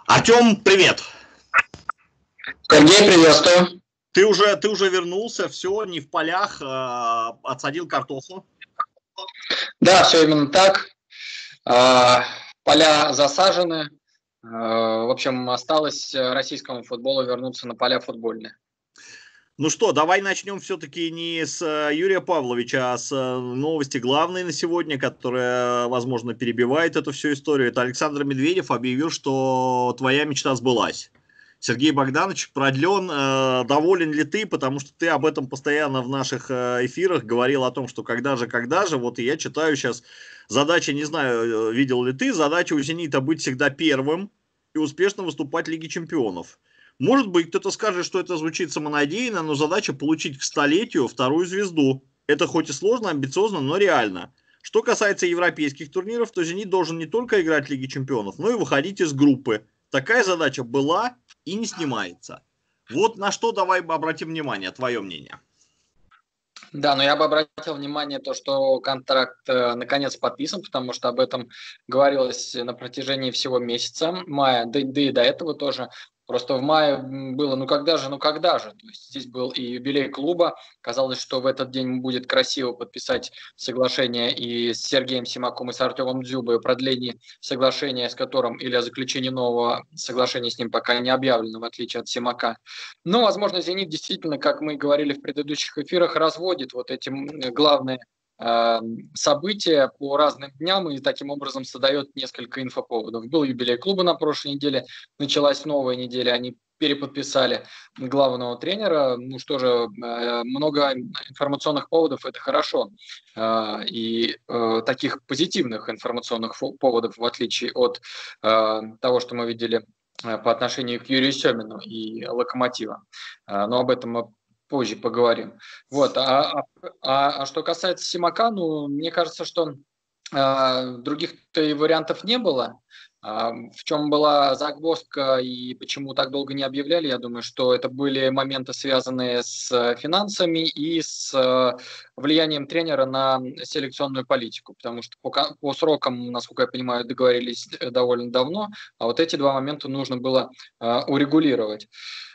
Артем, привет! Сергей, приветствую. Ты уже вернулся, все, не в полях, отсадил картоху. Да, все именно так. А, Поля засажены. В общем, осталось российскому футболу вернуться на поля футбольные. Ну что, давай начнем все-таки не с Юрия Павловича, а с новости главной на сегодня, которая, возможно, перебивает эту всю историю. Это Александр Медведев объявил, что твоя мечта сбылась. Сергей Богданович продлен. Доволен ли ты? Потому что ты об этом постоянно в наших эфирах говорил о том, что когда же. Вот и я читаю сейчас задача, не знаю, видел ли ты, задача у «Зенита» быть всегда первым и успешно выступать в Лиге Чемпионов. Может быть, кто-то скажет, что это звучит самонадеянно, но задача получить к столетию вторую звезду. Это хоть и сложно, амбициозно, но реально. Что касается европейских турниров, то «Зенит» должен не только играть в Лиге Чемпионов, но и выходить из группы. Такая задача была и не снимается. Вот на что давай обратим внимание, твое мнение. Да, но я бы обратил внимание то, что контракт наконец подписан, потому что об этом говорилось на протяжении всего месяца мая, да и до этого тоже. Просто в мае было, ну когда же. То есть здесь был и юбилей клуба. Казалось, что в этот день будет красиво подписать соглашение и с Сергеем Симаком, и с Артемом Дзюбой о продлении соглашения, с которым или о заключении нового соглашения с ним пока не объявлено, в отличие от Симака. Но, возможно, «Зенит» действительно, как мы говорили в предыдущих эфирах, разводит вот эти главные события по разным дням и таким образом создает несколько инфоповодов. Был юбилей клуба на прошлой неделе, началась новая неделя, они переподписали главного тренера. Ну что же, много информационных поводов – это хорошо. И таких позитивных информационных поводов, в отличие от того, что мы видели по отношению к Юрию Семину и Локомотива. Но об этом мы позже поговорим. Вот. А что касается Симака, ну, мне кажется, что других-то и вариантов не было. В чем была загвоздка и почему так долго не объявляли, я думаю, что это были моменты, связанные с финансами и с влиянием тренера на селекционную политику, потому что по срокам, насколько я понимаю, договорились довольно давно, а вот эти два момента нужно было урегулировать.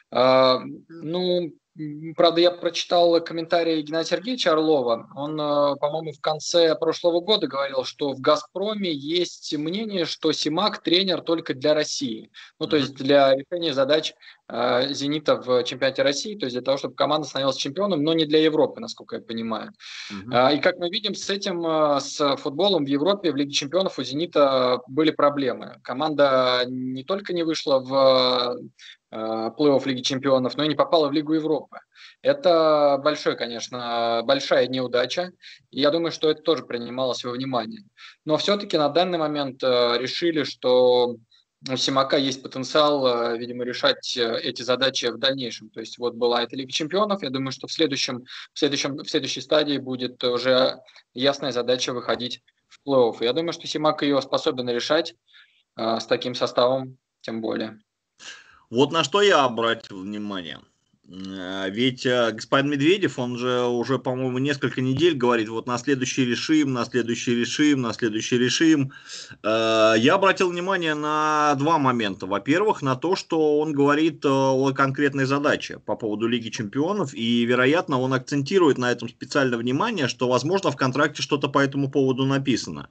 Ну, правда, я прочитал комментарий Геннадия Сергеевича Орлова. Он, по-моему, в конце прошлого года говорил, что в «Газпроме» есть мнение, что Симак тренер только для России. Ну, то есть для решения задач «Зенита» в чемпионате России, то есть для того, чтобы команда становилась чемпионом, но не для Европы, насколько я понимаю. И как мы видим, с этим, с футболом в Европе, в Лиге чемпионов у «Зенита» были проблемы. Команда не только не вышла в плей-офф Лиги чемпионов, но и не попала в Лигу Европы. Это большая неудача. И я думаю, что это тоже принималось во внимание. Но все-таки на данный момент решили, что у Симака есть потенциал, видимо, решать эти задачи в дальнейшем. То есть вот была эта Лига чемпионов. Я думаю, что в следующей стадии будет уже ясная задача выходить в плей-офф. Я думаю, что Симак ее способен решать с таким составом, тем более. Вот на что я обратил внимание. Ведь господин Медведев, он же уже, по-моему, несколько недель говорит, вот на следующий решим, на следующий решим, на следующий решим. Я обратил внимание на два момента. Во-первых, на то, что он говорит о конкретной задаче по поводу Лиги Чемпионов, и, вероятно, он акцентирует на этом специально внимание, что, возможно, в контракте что-то по этому поводу написано.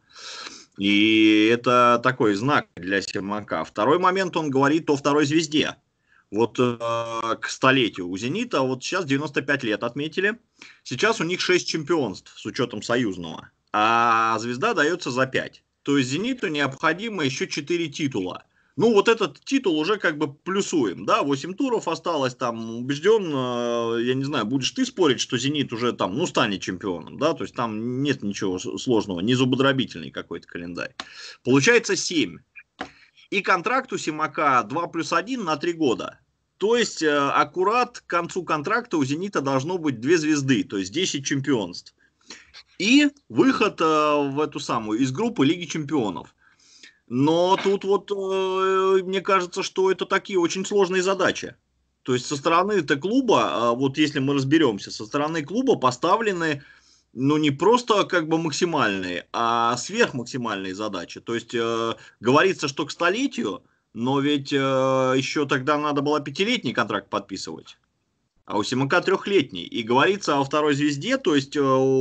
И это такой знак для Симака. Второй момент, он говорит о второй звезде. Вот к столетию у «Зенита», вот сейчас 95 лет отметили, сейчас у них 6 чемпионств с учетом союзного, а звезда дается за 5. То есть «Зениту» необходимо еще 4 титула. Ну, вот этот титул уже как бы плюсуем, да, 8 туров осталось, там, убежден, я не знаю, будешь ты спорить, что «Зенит» уже там, ну, станет чемпионом, да, то есть там нет ничего сложного, не зубодробительный какой-то календарь. Получается 7. И контракт у Симака 2+1 на 3 года. То есть, аккурат к концу контракта у «Зенита» должно быть 2 звезды, то есть 10 чемпионств. И выход в эту самую, из группы Лиги Чемпионов. Но тут вот, мне кажется, что это такие очень сложные задачи. То есть, со стороны-то клуба, вот если мы разберемся, со стороны клуба поставлены, ну, не просто как бы максимальные, а сверхмаксимальные задачи. То есть, говорится, что к столетию Но ведь еще тогда надо было 5-летний контракт подписывать. А у Симака 3-летний. И говорится о второй звезде, то есть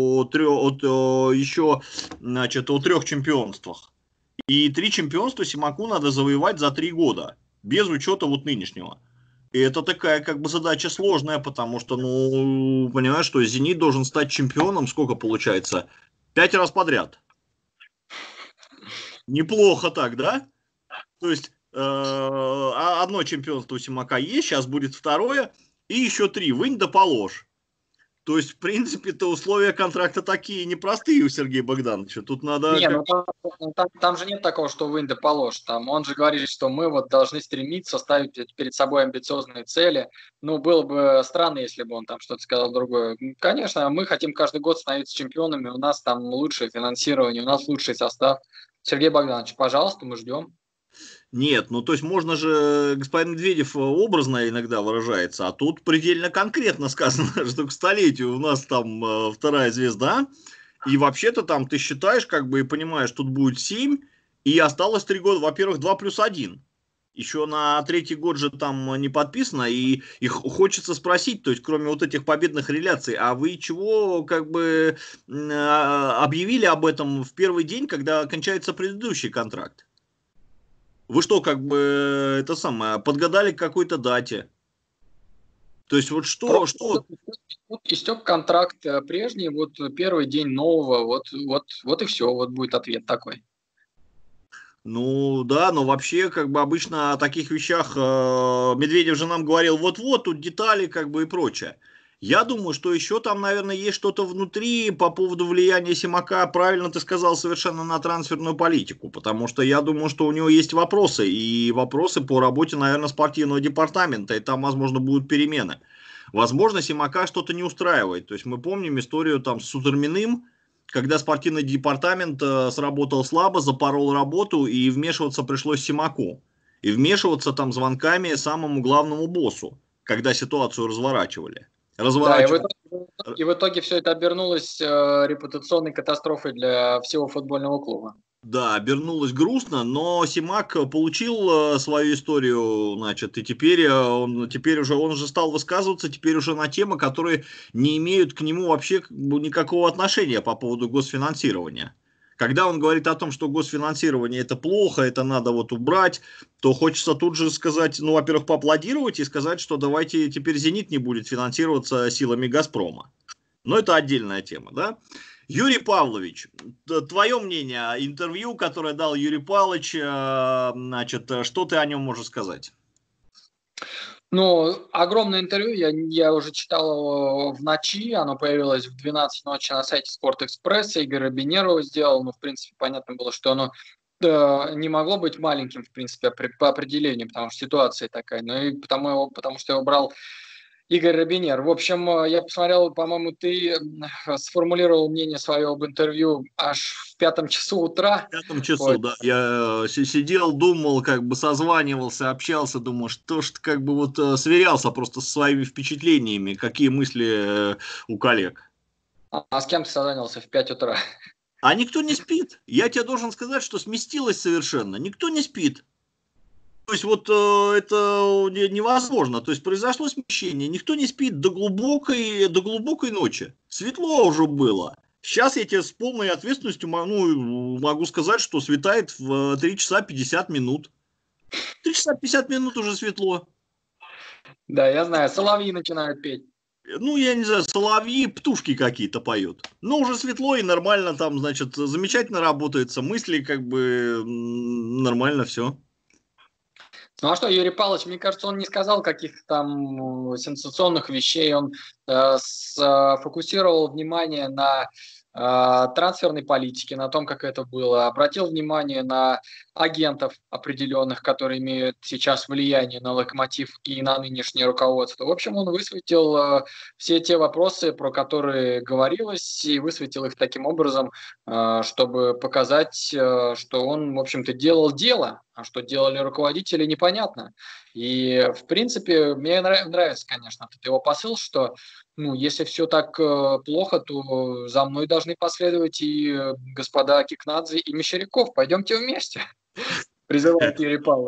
еще, значит, о 3 чемпионствах. И 3 чемпионства Симаку надо завоевать за 3 года. Без учета вот нынешнего. И это такая как бы задача сложная, потому что, ну, понимаешь, что Зенит должен стать чемпионом, сколько получается? 5 раз подряд. Неплохо так, да? То есть одно чемпионство у Симака есть, сейчас будет второе, и еще 3, вынь да положь. То есть, в принципе-то, условия контракта такие непростые у Сергея Богдановича. Тут надо... Не, ну там же нет такого, что вынь да положь. Там он же говорит, что мы вот должны стремиться ставить перед собой амбициозные цели. Ну, было бы странно, если бы он там что-то сказал другое. Конечно, мы хотим каждый год становиться чемпионами, у нас там лучшее финансирование, у нас лучший состав. Сергей Богданович, пожалуйста, мы ждем. Нет, ну то есть можно же, господин Медведев образно иногда выражается, а тут предельно конкретно сказано, что к столетию у нас там вторая звезда, и вообще-то там ты считаешь, как бы и понимаешь, тут будет 7, и осталось 3 года, во-первых, 2+1. Еще на 3-й год же там не подписано, и хочется спросить, то есть кроме вот этих победных реляций, а вы чего как бы объявили об этом в первый день, когда кончается предыдущий контракт? Вы что, как бы, это самое, подгадали к какой-то дате? То есть вот что? Истек контракт прежний, вот первый день нового, вот и все, вот будет ответ такой. Ну да, но вообще, как бы обычно о таких вещах Медведев же нам говорил, вот-вот, тут детали, как бы и прочее. Я думаю, что еще там, наверное, есть что-то внутри по поводу влияния Симака, правильно ты сказал, совершенно на трансферную политику, потому что я думаю, что у него есть вопросы, и вопросы по работе, наверное, спортивного департамента, и там, возможно, будут перемены. Возможно, Симака что-то не устраивает, то есть мы помним историю там с Суторминым, когда спортивный департамент сработал слабо, запорол работу, и вмешиваться пришлось Симаку. И вмешиваться там звонками самому главному боссу, когда ситуацию разворачивали. Да, и в итоге все это обернулось репутационной катастрофой для всего футбольного клуба. Да, обернулось грустно, но Симак получил свою историю, значит, и теперь он же стал высказываться теперь уже на темы, которые не имеют к нему вообще никакого отношения по поводу госфинансирования. Когда он говорит о том, что госфинансирование это плохо, это надо вот убрать, то хочется тут же сказать, ну, во-первых, поаплодировать и сказать, что давайте теперь «Зенит» не будет финансироваться силами «Газпрома». Но это отдельная тема, да? Юрий Павлович, твое мнение о интервью, которое дал Юрий Павлович, значит, что ты о нем можешь сказать? Ну, огромное интервью, я уже читал его в ночи, оно появилось в 12 ночи на сайте Спортэкспресса, Игорь Робинер его сделал, ну, в принципе, понятно было, что оно не могло быть маленьким, в принципе, по определению, потому что ситуация такая, но и потому что его брал Игорь Робинер. В общем, я посмотрел, по-моему, ты сформулировал мнение свое об интервью аж в 5 часу утра. В 5 часу, Вот. да. Я сидел, думал, как бы созванивался, общался, думал, что ж как бы вот сверялся просто со своими впечатлениями, какие мысли у коллег. А с кем ты созванивался в 5 утра? А никто не спит. Я тебе должен сказать, что сместилось совершенно. Никто не спит. То есть вот это невозможно. То есть произошло смещение. Никто не спит до глубокой ночи. Светло уже было. Сейчас я тебе с полной ответственностью могу сказать, что светает в 3 часа 50 минут. 3 часа 50 минут уже светло. Да, я знаю, соловьи начинают петь. Ну, я не знаю, соловьи, птушки какие-то поют. Но уже светло и нормально там, значит, замечательно работается. Мысли как бы нормально все. Ну а что, Юрий Павлович, мне кажется, он не сказал каких-то там сенсационных вещей, он фокусировал внимание на трансферной политике, на том, как это было, обратил внимание на агентов определенных, которые имеют сейчас влияние на Локомотив и на нынешнее руководство. В общем, он высветил все те вопросы, про которые говорилось, и высветил их таким образом, чтобы показать, что он, в общем-то, делал дело, а что делали руководители, непонятно. И, в принципе, мне нравится, конечно, этот его посыл, что ну, если все так плохо, то за мной должны последовать и господа Кикнадзе и Мещеряков. Пойдемте вместе, призывает Юрий Павлович.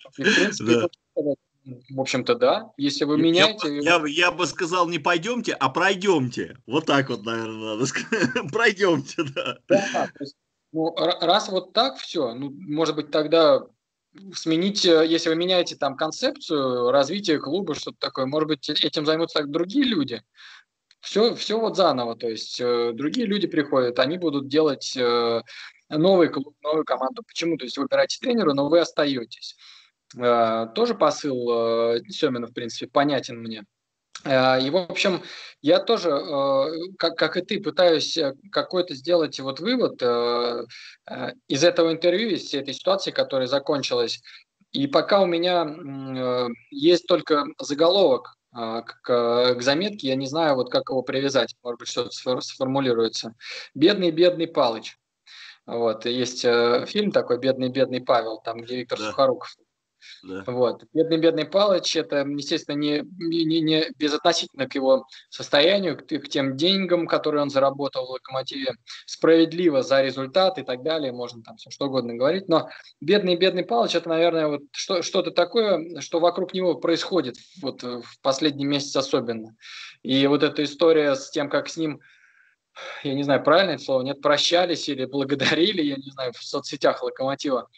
И, в принципе, Да. в общем-то, да. Если вы Я, меняете... я бы сказал, не пойдемте, а пройдемте. Вот так вот, наверное, надо сказать. Пройдемте, да. Да, то есть, ну, раз вот так все, ну, может быть, тогда сменить, если вы меняете там концепцию развития клуба, что-то такое, может быть, этим займутся другие люди. Все вот заново, то есть другие люди приходят, они будут делать новый клуб, новую команду. Почему? То есть выбираете тренера, но вы остаетесь. Тоже посыл Семина, в принципе, понятен мне. И, в общем, я тоже, как и ты, пытаюсь какой-то сделать вот вывод из этого интервью, из всей этой ситуации, которая закончилась. И пока у меня есть только заголовок к заметке, я не знаю, вот как его привязать, может быть, что-то сформулируется. «Бедный, бедный Палыч». Вот, и есть фильм такой «Бедный, бедный Павел», там, где Виктор Да, Сухоруков. да. Вот. Бедный Палыч, это, естественно, не безотносительно к его состоянию, к тем деньгам, которые он заработал в «Локомотиве», справедливо за результат и так далее, можно там все что угодно говорить, но бедный Палыч, это, наверное, вот что-то такое, что вокруг него происходит вот в последний месяц особенно. И вот эта история с тем, как с ним, я не знаю, правильное это слово, нет, прощались или благодарили, я не знаю, в соцсетях «Локомотива»,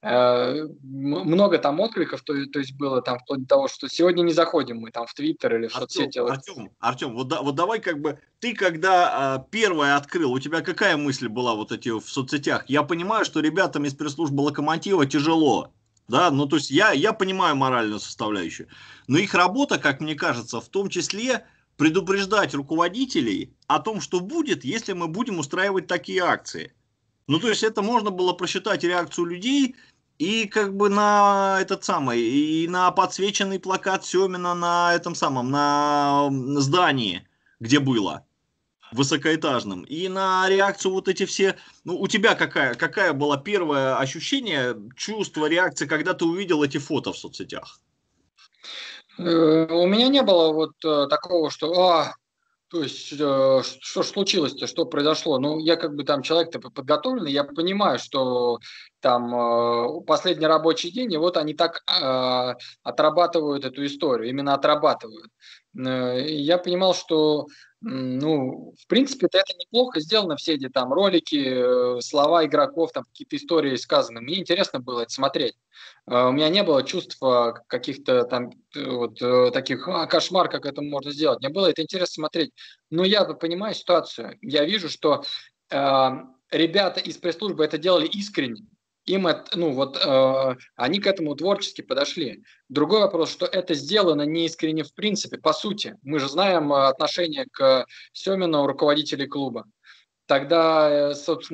много там откликов, то есть было там вплоть до того, что сегодня не заходим мы там в Твиттер или в Артем, соцсети. Артем, вот, вот давай как бы, ты когда первое открыл, у тебя какая мысль была вот эти в соцсетях? Я понимаю, что ребятам из пресс-службы «Локомотива» тяжело, да, ну то есть я понимаю моральную составляющую, но их работа, как мне кажется, в том числе предупреждать руководителей о том, что будет, если мы будем устраивать такие акции. Ну, то есть это можно было просчитать реакцию людей и как бы на этот самый, и на подсвеченный плакат Семина на этом самом, на здании, где было, высокоэтажном, и на реакцию вот эти все. Ну, у тебя какая была первое ощущение, чувство, реакция, когда ты увидел эти фото в соцсетях? У меня не было вот такого, что то есть, что ж случилось-то, что произошло? Ну, я как бы там человек-то подготовленный, я понимаю, что там последний рабочий день, и вот они так отрабатывают эту историю, именно отрабатывают. И я понимал, что, ну, в принципе, это неплохо сделано, все эти там ролики, слова игроков, там какие-то истории сказаны. Мне интересно было это смотреть. У меня не было чувства каких-то там вот таких, кошмар, как это можно сделать. Мне было это интересно смотреть. Но я понимаю ситуацию. Я вижу, что ребята из пресс-службы это делали искренне. Им это, ну вот, они к этому творчески подошли. Другой вопрос, что это сделано не искренне в принципе, по сути. Мы же знаем отношение к Семину руководителей клуба. Тогда, собственно,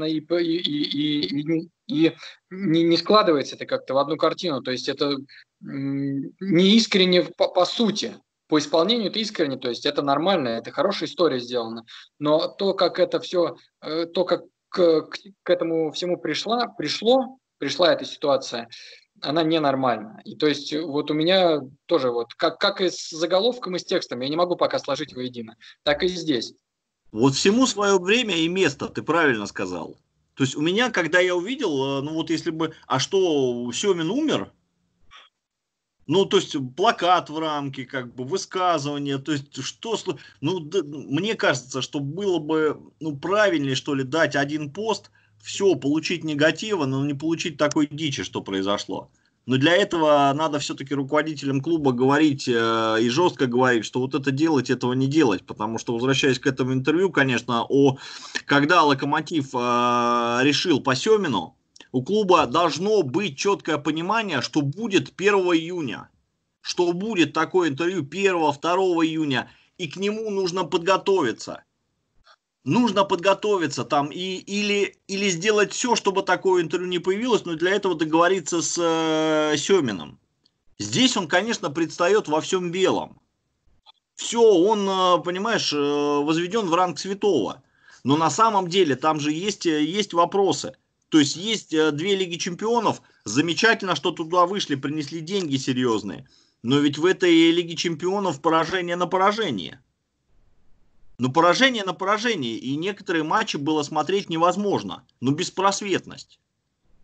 и не складывается это как-то в одну картину. То есть это не искренне по сути. По исполнению это искренне, то есть это нормально, это хорошая история сделана. Но то, как это все, то, как к этому всему пришла эта ситуация, она ненормальна. И то есть вот у меня тоже вот, как и с заголовком и с текстом, я не могу пока сложить воедино, так и здесь. Вот всему свое время и место, ты правильно сказал. То есть у меня, когда я увидел, ну вот если бы, а что, Семин умер, ну, то есть плакат в рамке, как бы высказывание, то есть что, ну, мне кажется, что было бы, ну, правильнее, что ли, дать один пост, все, получить негатива, но не получить такой дичи, что произошло. Но для этого надо все-таки руководителям клуба говорить и жестко говорить, что вот это делать, этого не делать. Потому что, возвращаясь к этому интервью, конечно, когда Локомотив решил по Семину, у клуба должно быть четкое понимание, что будет 1 июня. Что будет такое интервью 1-2 июня. И к нему нужно подготовиться. Нужно подготовиться там или сделать все, чтобы такое интервью не появилось, но для этого договориться с Семиным. Здесь он, конечно, предстает во всем белом. Все, он, понимаешь, возведен в ранг святого. Но на самом деле там же есть вопросы. То есть есть 2 Лиги Чемпионов. Замечательно, что туда вышли, принесли деньги серьезные. Но ведь в этой Лиге Чемпионов поражение на поражение. Но поражение на поражение. И некоторые матчи было смотреть невозможно. Но беспросветность.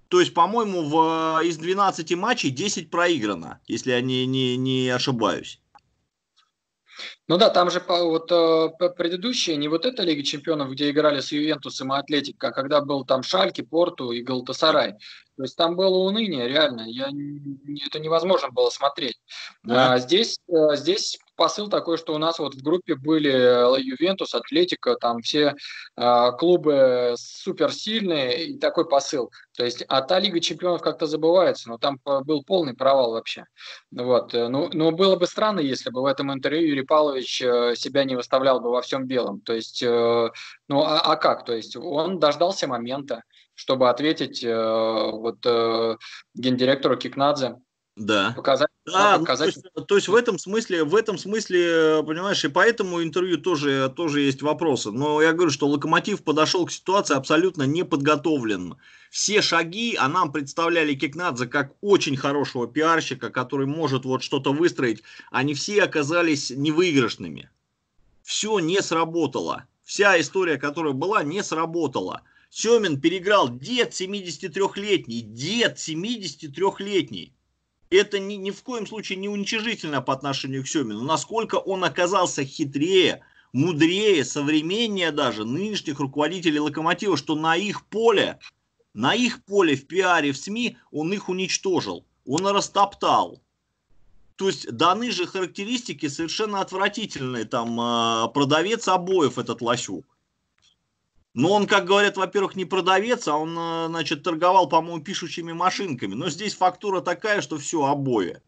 То есть, по-моему, из 12 матчей 10 проиграно, если я не ошибаюсь. Ну да, там же предыдущие, не вот эта Лига Чемпионов, где играли с Ювентусом и Атлетико, а когда был там Шальке, Порту и Галатасарай. То есть там было уныние, реально. Это невозможно было смотреть. Да? Здесь посыл такой, что у нас вот в группе были Ювентус, Атлетико, там все клубы суперсильные, и такой посыл. То есть, а та Лига Чемпионов как-то забывается, но там был полный провал вообще. Вот. Ну, было бы странно, если бы в этом интервью Юрий Павлович себя не выставлял бы во всем белом. То есть, ну, а как? То есть, он дождался момента, чтобы ответить гендиректору Кикнадзе, Да. показать, Да, ну, показать. то есть в этом смысле, понимаешь, и по этому интервью тоже есть вопросы. Но я говорю, что Локомотив подошел к ситуации абсолютно неподготовлен. Все шаги, а нам представляли Кикнадзе как очень хорошего пиарщика, который может вот что-то выстроить, они все оказались невыигрышными. Все не сработало. Вся история, которая была, не сработала. Семин переиграл дед 73-летний, дед 73-летний. Это ни в коем случае не уничижительно по отношению к Семину. Насколько он оказался хитрее, мудрее, современнее даже нынешних руководителей Локомотива, что на их поле в пиаре, в СМИ он их уничтожил. Он растоптал. То есть даны же характеристики совершенно отвратительные. Там продавец обоев этот Лосюк. Но он, как говорят, во-первых, не продавец, а он, значит, торговал, по-моему, пишущими машинками. Но здесь фактура такая, что все, обои.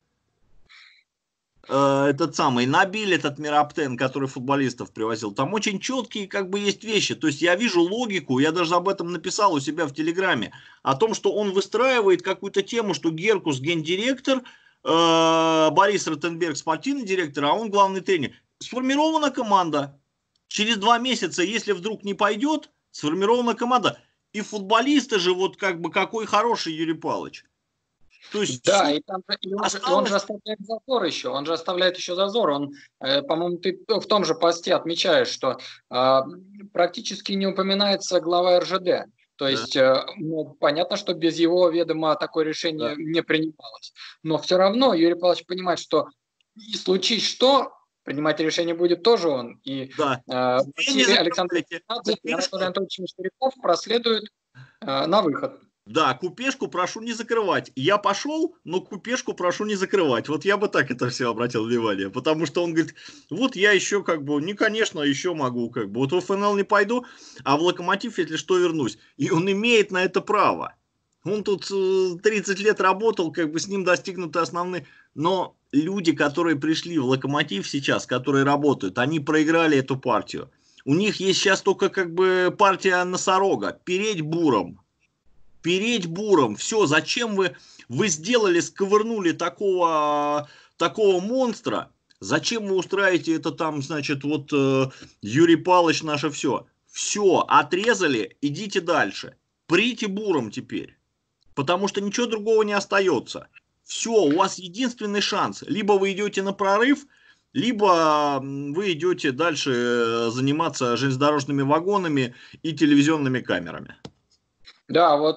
Этот самый Набиль, этот Мираптен, который футболистов привозил, там очень четкие как бы есть вещи. То есть я вижу логику, я даже об этом написал у себя в Телеграме, о том, что он выстраивает какую-то тему, что Геркус гендиректор, Борис Ротенберг спортивный директор, а он главный тренер. Сформирована команда. Через 2 месяца, если вдруг не пойдет, сформирована команда. И футболисты же, вот как бы, какой хороший Юрий Павлович. То есть Да, все и он осталось... же оставляет зазор еще, он же оставляет еще зазор. Он, по-моему, ты в том же посте отмечаешь, что практически не упоминается глава РЖД. То Да, есть, ну, понятно, что без его ведома такое решение да. не принималось. Но все равно Юрий Павлович понимает, что и случись что, принимать решение будет тоже он. И Да. И не Василий Александрович забывайте, Кикнадзе и Анатолий Анатольевич Мещеряков проследуют на выход. да, купешку прошу не закрывать. Я пошел, но купешку прошу не закрывать. Вот я бы так это все обратил внимание. Потому что он говорит, вот я еще как бы, не, конечно, еще могу как бы. Вот в ФНЛ не пойду, а в Локомотив, если что, вернусь. И он имеет на это право. Он тут 30 лет работал, как бы с ним достигнуты основные... Но люди, которые пришли в Локомотив сейчас, которые работают, они проиграли эту партию. У них есть сейчас только как бы партия носорога. Переть буром. Переть буром. Все, зачем вы сделали, сковырнули такого монстра? Зачем вы устраиваете это там, значит, вот Юрий Павлович наше все? Все, отрезали, идите дальше. Прите буром теперь. Потому что ничего другого не остается. Все, у вас единственный шанс. Либо вы идете на прорыв, либо вы идете дальше заниматься железнодорожными вагонами и телевизионными камерами. Да, вот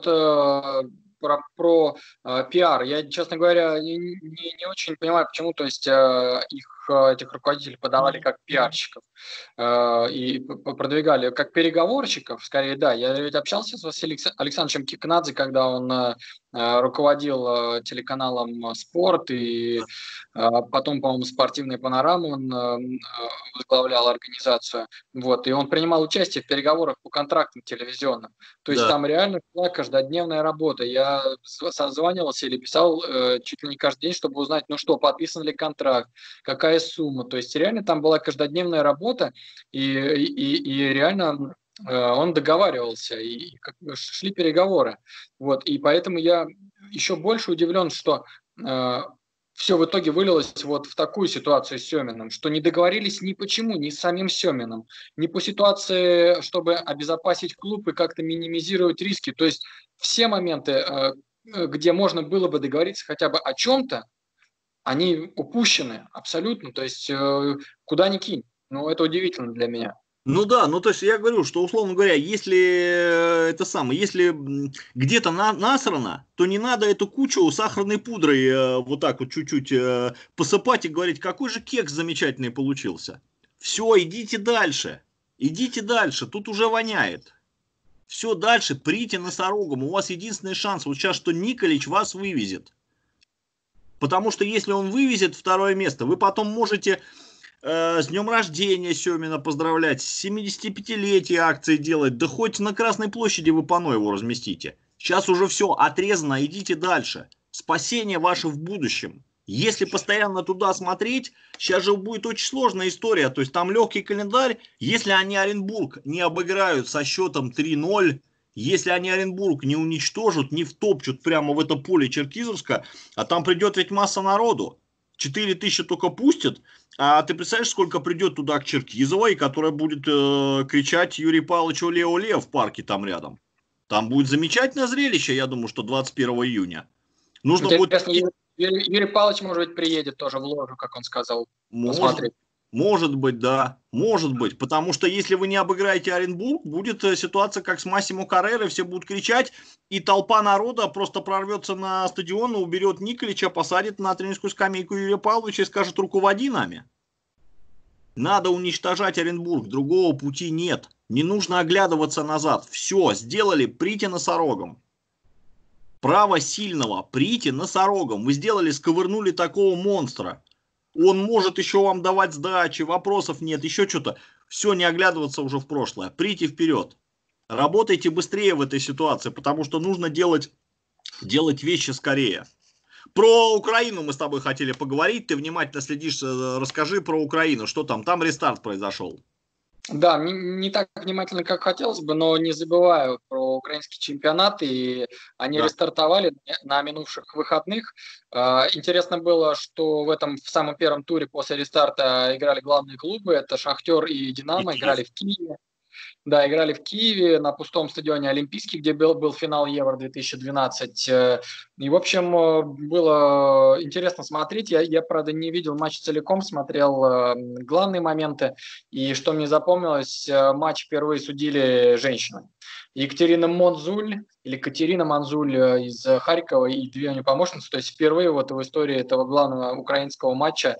про пиар. Я, честно говоря, не очень понимаю, почему, то есть этих руководителей подавали как пиарщиков и продвигали как переговорщиков, скорее, да. Я ведь общался с Василием Александровичем Кикнадзе, когда он руководил телеканалом «Спорт», и потом, по-моему, «Спортивная панорама» он возглавлял организацию. Вот, и он принимал участие в переговорах по контрактам телевизионным. То есть Да. там реально была каждодневная работа. Я созванивался или писал чуть ли не каждый день, чтобы узнать, ну что, подписан ли контракт, какая сумма. То есть реально там была каждодневная работа, и реально он договаривался, и шли переговоры. Вот, и поэтому я еще больше удивлен, что все в итоге вылилось вот в такую ситуацию с Семиным, что не договорились ни почему, ни с самим Семиным, ни по ситуации, чтобы обезопасить клуб и как-то минимизировать риски. То есть все моменты, где можно было бы договориться хотя бы о чем-то, они упущены абсолютно. То есть куда ни кинь. Ну, это удивительно для меня. Ну да, ну то есть я говорю, что условно говоря, если это самое, если где-то насрано, то не надо эту кучу сахарной пудрой вот так вот чуть-чуть посыпать и говорить, какой же кекс замечательный получился. Все, идите дальше, тут уже воняет. Все дальше, прите носорогом, у вас единственный шанс, вот сейчас, что Николич вас вывезет. Потому что если он вывезет второе место, вы потом можете с днем рождения Семина поздравлять, с 75-летие акции делать, да хоть на Красной площади вы пано его разместите. Сейчас уже все отрезано, идите дальше. Спасение ваше в будущем. Если постоянно туда смотреть, сейчас же будет очень сложная история. То есть там легкий календарь, если они Оренбург не обыграют со счетом 3-0, если они Оренбург не уничтожат, не втопчут прямо в это поле Черкизовска, а там придет ведь масса народу. 4000 только пустят, а ты представляешь, сколько придет туда к Черкизовой, которая будет кричать Юрий Павлович оле-оле в парке там рядом. Там будет замечательное зрелище, я думаю, что 21 июня. Нужно будет... Интересно, Юрий Павлович, может быть, приедет тоже в ложу, как он сказал, Может, посмотреть. может быть, да, может быть. Потому что если вы не обыграете Оренбург, будет ситуация, как с Массимо Каррерой, все будут кричать, и толпа народа просто прорвется на стадион, уберет Николича, посадит на тренерскую скамейку Юрия Павловича и скажет: руководи нами. Надо уничтожать Оренбург, другого пути нет. Не нужно оглядываться назад. Все, сделали, прите носорогом. Право сильного, прите носорогом. Вы сделали, сковырнули такого монстра. Он может еще вам давать сдачи, вопросов нет, еще что-то. Все, не оглядываться уже в прошлое. Прите вперед. Работайте быстрее в этой ситуации, потому что нужно делать вещи скорее. Про Украину мы с тобой хотели поговорить. Ты внимательно следишь, расскажи про Украину. Что там? Там рестарт произошел. Да, не так внимательно, как хотелось бы, но не забываю про украинский чемпионат, и они Да. рестартовали на минувших выходных. Интересно было, что в самом первом туре после рестарта играли главные клубы, это «Шахтер» и И «Динамо», Киев. играли в Киеве. Да, играли в Киеве на пустом стадионе Олимпийский, где был финал Евро-2012. И, в общем, было интересно смотреть. Я, правда, не видел матч целиком, смотрел главные моменты. И что мне запомнилось, матч впервые судили женщины. Екатерина Монзуль или Катерина Манзуль из Харькова и две у нее помощницы. То есть впервые вот в истории этого главного украинского матча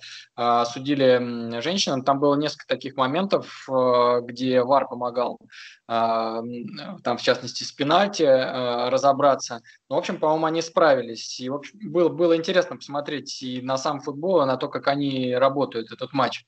судили женщинам. Там было несколько таких моментов, где ВАР помогал, там в частности с пенальти разобраться. Но, в общем, по-моему, они справились. И в общем, было интересно посмотреть и на сам футбол, и на то, как они работают, этот матч.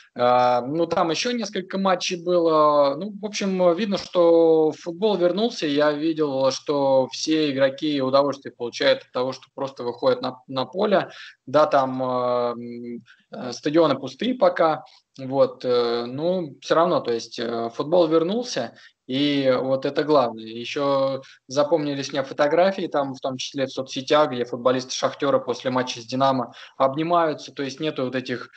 Ну, там еще несколько матчей было. Ну, в общем, видно, что футбол вернулся. Я видел, что все игроки удовольствие получают от того, что просто выходят на поле. Да, там стадионы пустые пока. Вот, ну, все равно, то есть футбол вернулся, и вот это главное. Еще запомнились мне фотографии, там, в том числе в соцсетях, где футболисты «Шахтера» после матча с «Динамо» обнимаются, то есть нету вот этих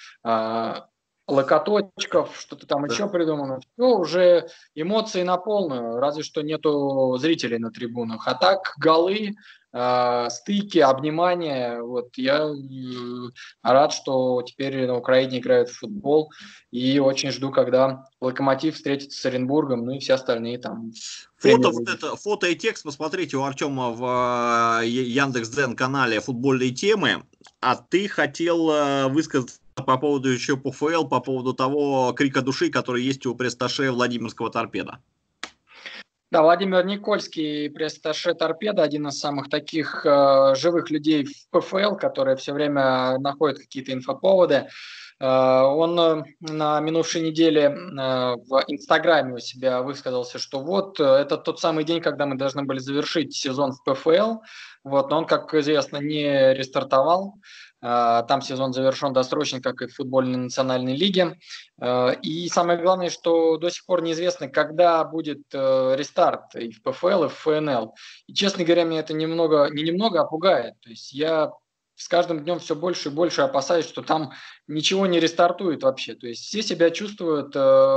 локоточков, что-то там еще придумано. Все, уже эмоции на полную, разве что нету зрителей на трибунах. А так голы, стыки, обнимания. Вот я рад, что теперь на Украине играют в футбол. И очень жду, когда Локомотив встретится с Оренбургом, ну и все остальные там в Фото, вот премьер-лиге. это, фото и текст, посмотрите у Артема в Яндекс.Дзен канале футбольные темы. А ты хотел высказаться по поводу еще ПФЛ, по поводу того крика души, который есть у пресс-атташе Владимирского торпеда. Да, Владимир Никольский, пресс-атташе «Торпедо», один из самых таких живых людей в ПФЛ, которые все время находят какие-то инфоповоды. Он на минувшей неделе в Инстаграме у себя высказался, что вот это тот самый день, когда мы должны были завершить сезон в ПФЛ, вот, но он, как известно, не рестартовал. Там сезон завершен досрочно, как и в футбольной национальной лиге. И самое главное, что до сих пор неизвестно, когда будет рестарт и в ПФЛ, и в ФНЛ. И, честно говоря, меня это немного пугает. То есть я с каждым днем все больше и больше опасаюсь, что там ничего не рестартует вообще. То есть все себя чувствуют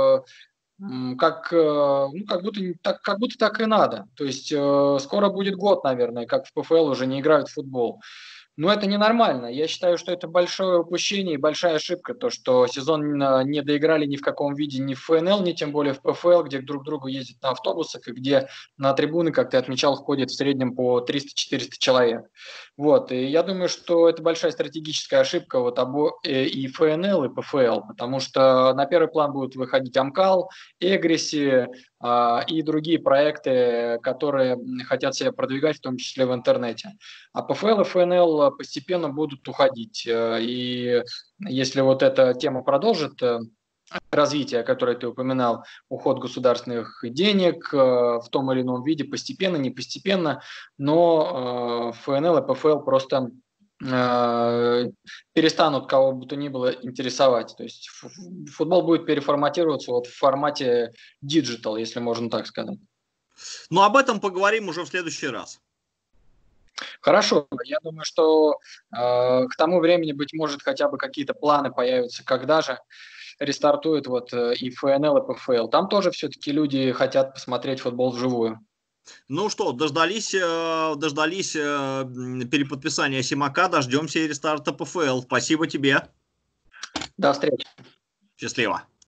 как будто так и надо. То есть скоро будет год, наверное, как в ПФЛ уже не играют в футбол. Ну, это ненормально. Я считаю, что это большое упущение и большая ошибка, то, что сезон не доиграли ни в каком виде, ни в ФНЛ, ни тем более в ПФЛ, где друг к другу ездят на автобусах, и где на трибуны, как ты отмечал, ходит в среднем по 300-400 человек. Вот. И я думаю, что это большая стратегическая ошибка вот и ФНЛ, и ПФЛ, потому что на первый план будут выходить Амкал, Эгриси, и другие проекты, которые хотят себя продвигать, в том числе в интернете. А ПФЛ и ФНЛ постепенно будут уходить. И если вот эта тема продолжит развитие, которое ты упоминал, уход государственных денег в том или ином виде, постепенно, не постепенно, но ФНЛ и ПФЛ просто перестанут кого бы то ни было интересовать. То есть футбол будет переформатироваться вот в формате диджитал, если можно так сказать. Но об этом поговорим уже в следующий раз. Хорошо, я думаю, что к тому времени, быть может, хотя бы какие-то планы появятся, когда же рестартуют вот и ФНЛ, и ПФЛ. Там тоже все-таки люди хотят посмотреть футбол вживую. Ну что, дождались переподписания Симака, дождемся и рестарта ПФЛ. Спасибо тебе. До встречи. Счастливо.